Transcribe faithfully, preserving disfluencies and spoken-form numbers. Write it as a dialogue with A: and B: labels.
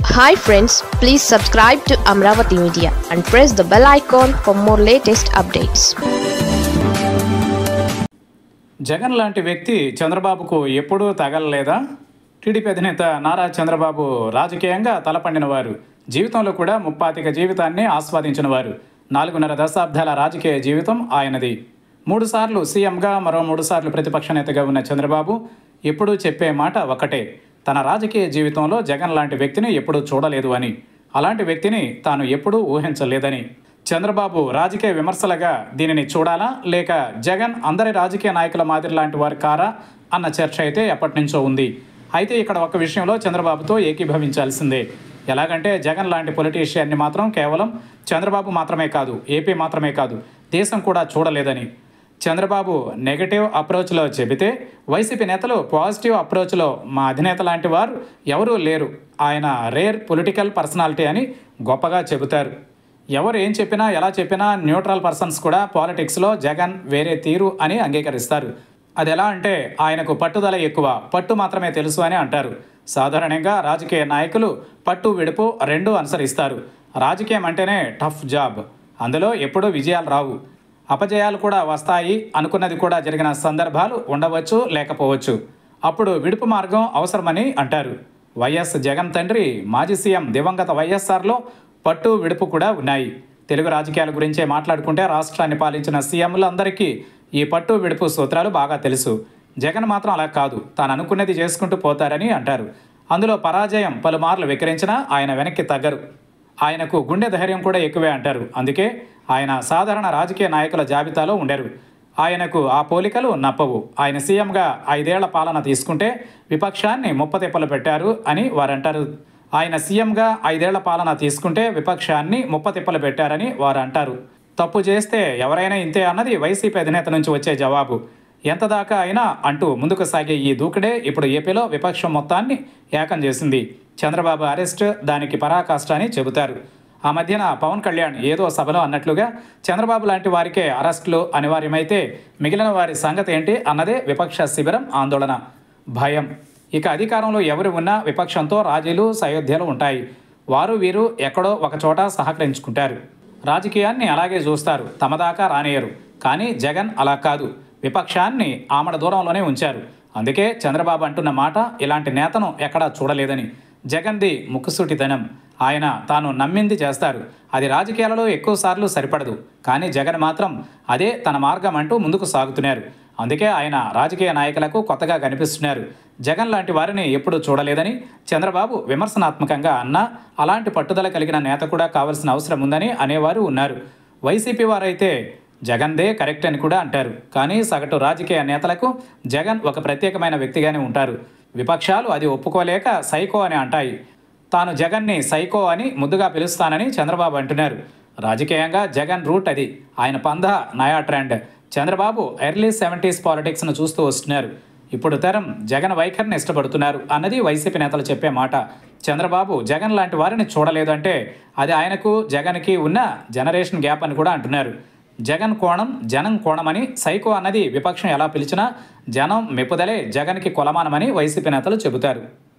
A: Hi friends, please subscribe to Amravati Media and press the bell icon for more latest updates.
B: Jagan లాంటి వ్యక్తి చంద్రబాబుకు ఎప్పుడూ తగలలేదా? TDP అధినేత నారా చంద్రబాబు రాజకీయంగా తలపండిన వారు, జీవితంలో కూడా ముప్పాతిక జీవితాన్ని ఆస్వాదించిన వారు. నాలుగున్నర దశాబ్దాల రాజకీయ జీవితం ఆయనది. మూడుసార్లు సీఎంగా, మరో మూడుసార్లు ప్రతిపక్ష నేతగా ఉన్న చంద్రబాబు ఎప్పుడూ చెప్పే మాట ఒకటే: తన రాజకీయ జీవితంలో జగన్ లాంటి వ్యక్తిని ఎప్పుడూ చూడలేదు అని, అలాంటి వ్యక్తిని తాను ఎప్పుడూ ఊహించలేదని. చంద్రబాబు రాజకీయ విమర్శలుగా దీనిని చూడాలా, లేక జగన్ అందరి రాజకీయ నాయకుల మాదిరి లాంటి వారు కారా అన్న చర్చ అయితే ఎప్పటి నుంచో ఉంది. అయితే ఇక్కడ ఒక విషయంలో చంద్రబాబుతో ఏకీభవించాల్సిందే. ఎలాగంటే, జగన్ లాంటి పొలిటీషియన్ని మాత్రం కేవలం చంద్రబాబు మాత్రమే కాదు, ఏపీ మాత్రమే కాదు, దేశం కూడా చూడలేదని. చంద్రబాబు నెగటివ్ అప్రోచ్లో చెబితే, వైసీపీ నేతలు పాజిటివ్ అప్రోచ్లో మా అధినేత లాంటి వారు ఎవరూ లేరు, ఆయన రేర్ పొలిటికల్ పర్సనాలిటీ అని గొప్పగా చెబుతారు. ఎవరు ఏం చెప్పినా, ఎలా చెప్పినా న్యూట్రల్ పర్సన్స్ కూడా పాలిటిక్స్లో జగన్ వేరే తీరు అని అంగీకరిస్తారు. అది ఎలా అంటే, ఆయనకు పట్టుదల ఎక్కువ, పట్టు మాత్రమే తెలుసు అని అంటారు. సాధారణంగా రాజకీయ నాయకులు పట్టు విడుపు రెండూ అనుసరిస్తారు. రాజకీయం అంటేనే టఫ్ జాబ్, అందులో ఎప్పుడూ విజయాలు రావు, అపజయాలు కూడా వస్తాయి. అనుకున్నది కూడా జరిగిన సందర్భాలు ఉండవచ్చు, లేకపోవచ్చు. అప్పుడు విడుపు మార్గం అవసరమని అంటారు. వైఎస్ జగన్ తండ్రి మాజీ సీఎం దివంగత వైఎస్ఆర్లో పట్టు విడుపు కూడా ఉన్నాయి. తెలుగు రాజకీయాల గురించే మాట్లాడుకుంటే, రాష్ట్రాన్ని పాలించిన సీఎంలందరికీ ఈ పట్టు విడుపు సూత్రాలు బాగా తెలుసు. జగన్ మాత్రం అలా కాదు, తాను అనుకున్నది చేసుకుంటూ పోతారని అంటారు. అందులో పరాజయం పలుమార్లు వికరించినా ఆయన వెనక్కి తగ్గరు. ఆయనకు గుండె ధైర్యం కూడా ఎక్కువే అంటారు. అందుకే ఆయన సాధారణ రాజకీయ నాయకుల జాబితాలో ఉండరు. ఆయనకు ఆ పోలికలు నప్పవు. ఆయన సీఎంగా ఐదేళ్ల పాలన తీసుకుంటే విపక్షాన్ని ముప్పతిప్పలు పెట్టారు అని వారంటారు. ఆయన సీఎంగా ఐదేళ్ల పాలన తీసుకుంటే విపక్షాన్ని ముప్పతిప్పలు పెట్టారని వారు అంటారు. తప్పు చేస్తే ఎవరైనా ఇంతే అన్నది వైసీపీ అధినేత నుంచి వచ్చే జవాబు. ఎంతదాకా అయినా అంటూ ముందుకు సాగే ఈ దూకుడే ఇప్పుడు ఏపీలో విపక్షం మొత్తాన్ని ఏకం చేసింది. చంద్రబాబు అరెస్ట్ దానికి పరాకాష్ట అని చెబుతారు. ఆ మధ్యన పవన్ కళ్యాణ్ ఏదో సభలో అన్నట్లుగా, చంద్రబాబు లాంటి వారికే అరెస్టులు అనివార్యమైతే మిగిలిన వారి సంగతి ఏంటి అన్నదే విపక్ష శిబిరం ఆందోళన, భయం. ఇక అధికారంలో ఎవరు ఉన్నా విపక్షంతో రాజీలు సయోధ్యలు ఉంటాయి. వారు వీరు ఎక్కడో ఒకచోట సహకరించుకుంటారు, రాజకీయాన్ని అలాగే చూస్తారు, తమ దాకా రానియరు. కానీ జగన్ అలా కాదు, విపక్షాన్ని ఆమడ దూరంలోనే ఉంచారు. అందుకే చంద్రబాబు అంటున్న మాట, ఇలాంటి నేతను ఎక్కడా చూడలేదని. జగన్ది ముక్కుసూటితనం, ఆయన తాను నమ్మింది చేస్తారు. అది రాజకీయాలలో ఎక్కువ సార్లు సరిపడదు, కానీ జగన్ మాత్రం అదే తన మార్గం అంటూ ముందుకు సాగుతున్నారు. అందుకే ఆయన రాజకీయ నాయకులకు కొత్తగా కనిపిస్తున్నారు. జగన్ లాంటి వారిని ఎప్పుడూ చూడలేదని చంద్రబాబు విమర్శనాత్మకంగా అన్నా, అలాంటి పట్టుదల కలిగిన నేత కూడా కావాల్సిన అవసరం ఉందని అనేవారు ఉన్నారు. వైసీపీ వారైతే జగన్దే కరెక్ట్ అని కూడా అంటారు. కానీ సగటు రాజకీయ నేతలకు జగన్ ఒక ప్రత్యేకమైన వ్యక్తిగానే ఉంటారు. విపక్షాలు అది ఒప్పుకోలేక సైకో అని అంటాయి. తాను జగన్ని సైకో అని ముద్దుగా పిలుస్తానని చంద్రబాబు అంటున్నారు. రాజకీయంగా జగన్ రూట్ అది, ఆయన పందా నయా ట్రెండ్. చంద్రబాబు ఎర్లీ సెవెంటీస్ పాలిటిక్స్ను చూస్తూ వస్తున్నారు. ఇప్పుడు తరం జగన్ వైఖరిని ఇష్టపడుతున్నారు అన్నది వైసీపీ నేతలు చెప్పే మాట. చంద్రబాబు జగన్ లాంటి వారిని చూడలేదంటే అది ఆయనకు జగన్కి ఉన్న జనరేషన్ గ్యాప్ అని కూడా అంటున్నారు. జగన్ కోణం జనం కోణమని, సైకో అన్నది విపక్షం ఎలా పిలిచినా జనం మెప్పుదలే జగన్కి కొలమానమని వైసీపీ నేతలు చెబుతారు.